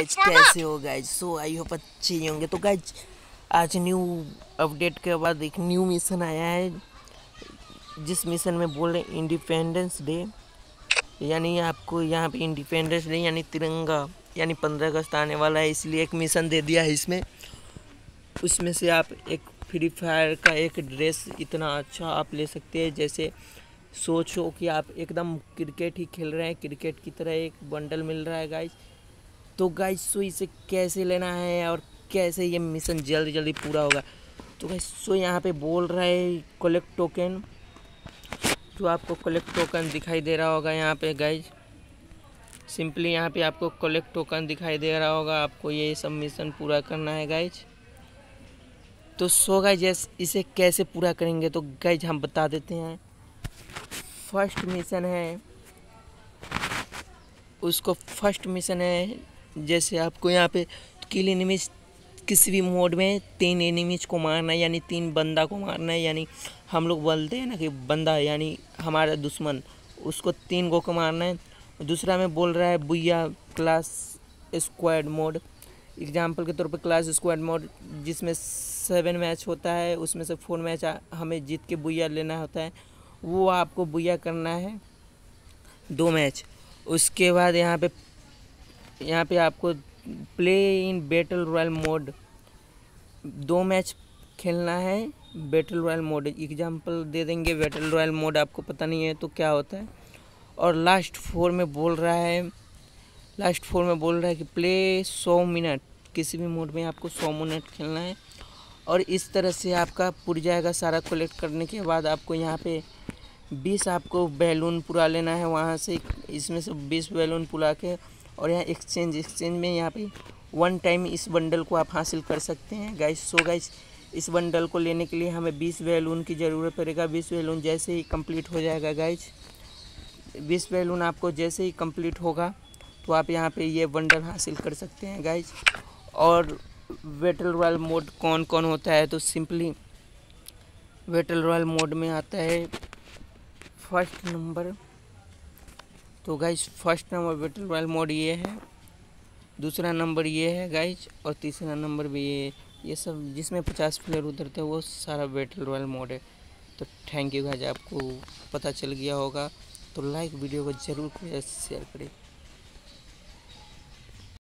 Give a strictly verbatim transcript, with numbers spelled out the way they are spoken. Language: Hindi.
गाइज, कैसे हो गाइज? सो आई होप अच्छे ही होंगे। तो गाइज आज न्यू अपडेट के बाद एक न्यू मिशन आया है, जिस मिशन में बोल रहे हैं इंडिपेंडेंस डे, यानी आपको यहाँ पे इंडिपेंडेंस डे यानी तिरंगा यानी पंद्रह अगस्त आने वाला है, इसलिए एक मिशन दे दिया है इसमें। उसमें से आप एक फ्री फायर का एक ड्रेस इतना अच्छा आप ले सकते हैं, जैसे सोचो कि आप एकदम क्रिकेट ही खेल रहे हैं, क्रिकेट की तरह एक बंडल मिल रहा है गाइज। तो गाइज सो इसे कैसे लेना है और कैसे ये मिशन जल्दी जल्दी पूरा होगा, तो गाइज सो यहाँ पे बोल रहा है कलेक्ट टोकन। जो आपको कलेक्ट टोकन दिखाई दे रहा होगा यहाँ पे गाइज, सिंपली यहाँ पे आपको कलेक्ट टोकन दिखाई दे रहा होगा। आपको ये सब मिशन पूरा करना है गाइज। तो सो गाइज इसे कैसे पूरा करेंगे, तो गाइज हम बता देते हैं। फर्स्ट मिशन है उसको फर्स्ट मिशन है जैसे आपको यहाँ पे किल एनिमीज, किसी भी मोड में तीन एनिमीज को मारना है, यानी तीन बंदा को मारना है। यानी हम लोग बोलते हैं ना कि बंदा यानी हमारा दुश्मन, उसको तीन गो को मारना है। दूसरा में बोल रहा है बुया क्लास स्क्वाड मोड, एग्जाम्पल के तौर पे क्लास स्क्वाड मोड, जिसमें सेवन मैच होता है, उसमें से फोर मैच हमें जीत के बुया लेना होता है। वो आपको बुया करना है दो मैच। उसके बाद यहाँ पे यहाँ पे आपको play in battle royale mode, दो मैच खेलना है बैटल रॉयल मोड। एग्जाम्पल दे देंगे, बैटल रॉयल मोड आपको पता नहीं है तो क्या होता है। और लास्ट फोर में बोल रहा है लास्ट फोर में बोल रहा है कि प्ले सौ मिनट, किसी भी मोड में आपको सौ मिनट खेलना है। और इस तरह से आपका पुर जाएगा। सारा कलेक्ट करने के बाद आपको यहाँ पे बीस आपको बैलून पुरा लेना है वहाँ से, इसमें से बीस बैलून पुरा के, और यहाँ एक्सचेंज एक्सचेंज में यहाँ पे वन टाइम इस बंडल को आप हासिल कर सकते हैं गाइस। सो गाइस इस बंडल को लेने के लिए हमें बीस बैलून की ज़रूरत पड़ेगा। बीस बैलून जैसे ही कंप्लीट हो जाएगा गाइस, बीस बैलून आपको जैसे ही कंप्लीट होगा तो आप यहाँ पे ये बंडल हासिल कर सकते हैं गाइस। और बैटल रॉयल मोड कौन कौन होता है, तो सिंपली बैटल रॉयल मोड में आता है फर्स्ट नंबर। तो guys first number battle royale mode ये है, दूसरा नंबर ये है गाइस, और तीसरा नंबर भी ये ये सब जिसमें पचास प्लेयर उतरते हैं वो सारा बैटल रॉयल मोड है। तो थैंक यू गाइस, आपको पता चल गया होगा। तो लाइक वीडियो को ज़रूर शेयर करें।